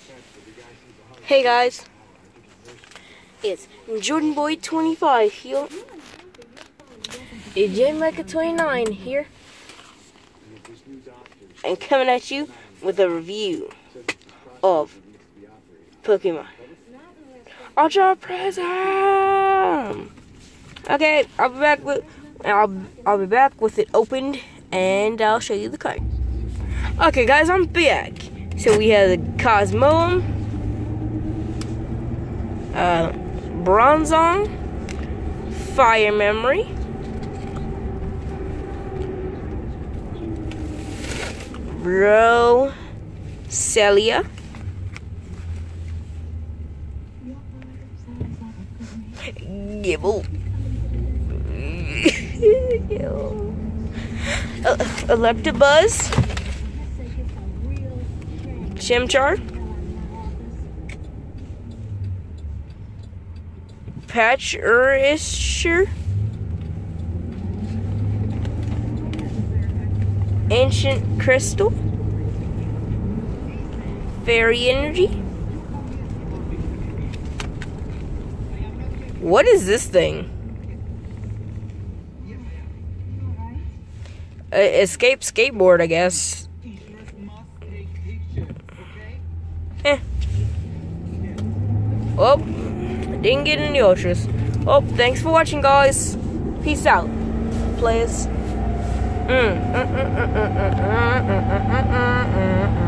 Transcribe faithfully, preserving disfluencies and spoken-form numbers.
Hey guys, it's Jordan Boy twenty-five here. It's J Mecca twenty-nine here. And coming at you with a review of Pokemon Ultra Prism. Okay, I'll be back with I'll I'll be back with it opened, and I'll show you the card. Okay, guys, I'm back. So we have the Cosmoem, uh, Bronzong, Fire Memory, Roselia, Gibble, uh, Electabuzz, Chimchar, Patchurishur, Ancient Crystal, Fairy Energy. What is this thing? Uh, escape skateboard, I guess. Eh. Oh, didn't get any ultras. Oh, thanks for watching, guys. Peace out, players. Mm. Mm, mm, mm, mm, mm, mm, mm, mm, mm, mm.